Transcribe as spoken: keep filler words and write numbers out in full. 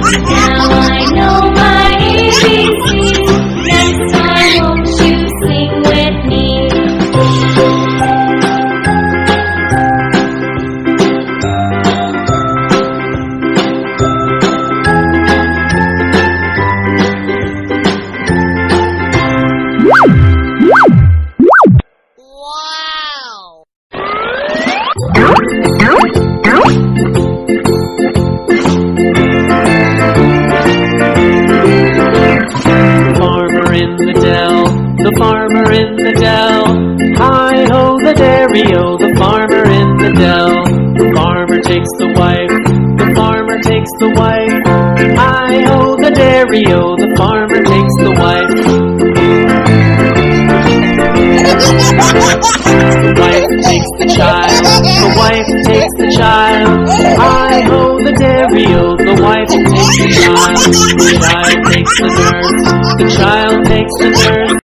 Now I know my A B Cs. Next time won't you sing with me? Wow! Farmer in the dell, the farmer in the dell. Hi-ho the dairy-o, the farmer in the dell. The farmer takes the wife, the farmer takes the wife. Hi-ho the dairy-o, the farmer takes the wife. The wife takes the child, the wife takes the child. Hi-ho the dairy-o, the wife takes the child. The child takes the nurse, the child takes the nurse.